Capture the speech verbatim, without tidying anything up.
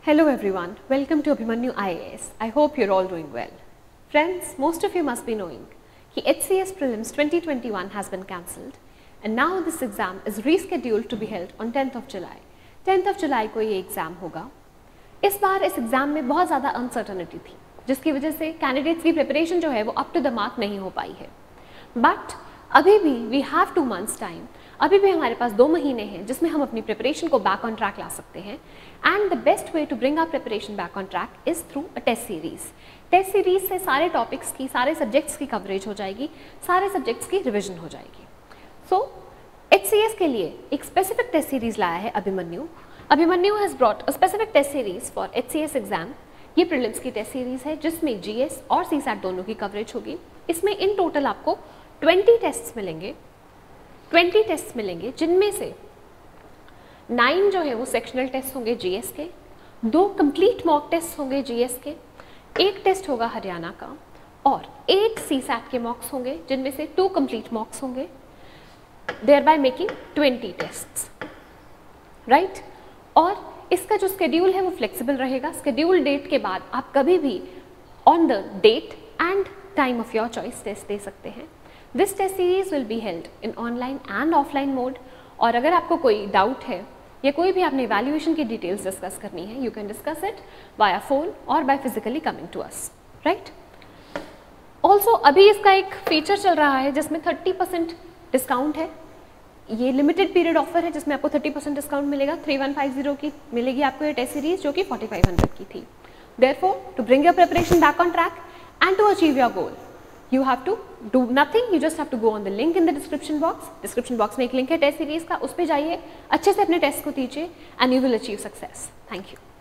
Hello everyone, welcome to Abhimanyu I A S. I hope you're all doing well. Friends, most of you must be knowing that H C S Prelims twenty twenty-one has been cancelled and now this exam is rescheduled to be held on tenth of July. tenth of July को ये exam होगा. इस बार इस exam में बहुत ज़्यादा uncertainty थी जिसकी वजह से कैंडिडेट्स की प्रिपरेशन जो है वो अप टू द मार्क नहीं हो पाई है. बट अभी भी we have two months time, अभी भी हमारे पास दो महीने हैं जिसमें हम अपनी प्रिपरेशन को बैक ऑन ट्रैक ला सकते हैं. And the best way to bring our preparation back on track is through a test series. Test series से सारे टॉपिक्स की, सारे सब्जेक्ट्स की कवरेज हो जाएगी, सारे सब्जेक्ट्स की रिविजन हो जाएगी. सो एच सी एस के लिए एक स्पेसिफिक टेस्ट सीरीज़ लाया है Abhimanyu. Abhimanyu has brought a specific test series for H C S exam. ये प्रीलिम्स की टेस्ट सीरीज़ है जिसमें जी एस और सी सैट दोनों की कवरेज होगी. इसमें इन टोटल आपको ट्वेंटी टेस्ट्स मिलेंगे ट्वेंटी टेस्ट मिलेंगे जिनमें से नाइन जो है वो सेक्शनल टेस्ट होंगे जीएस के, दो कंप्लीट मॉक टेस्ट होंगे जीएस के, एक टेस्ट होगा हरियाणा का और एट सी सैट के मॉक्स होंगे जिनमें से टू कंप्लीट मॉक्स होंगे, thereby making twenty tests, right. और इसका जो स्केड्यूल है वो फ्लेक्सिबल रहेगा. स्केड्यूल डेट के बाद आप कभी भी on the date and time of your choice test दे सकते हैं. This test series will be held in online and offline mode. और अगर आपको कोई डाउट है या कोई भी आपने इवैल्यूएशन की डिटेल्स डिस्कस करनी है, you can discuss it via phone और by physically coming to us, right. Also अभी इसका एक फीचर चल रहा है जिसमें थर्टी परसेंट डिस्काउंट है. ये लिमिटेड पीरियड ऑफर है जिसमें आपको थर्टी परसेंट डिस्काउंट मिलेगा. थ्री वन फाइव जीरो की मिलेगी आपको ये टेस्ट सीरीज जो कि फोर्टी फाइव हंड्रेड की थी. Therefore to bring your preparation back on track and to achieve your goal, you have to do nothing. You just have to go on the link in the description box. Description box में एक link है test series का, उस पे जाइए, अच्छे से अपने टेस्ट को दीजिए and you will achieve success. Thank you.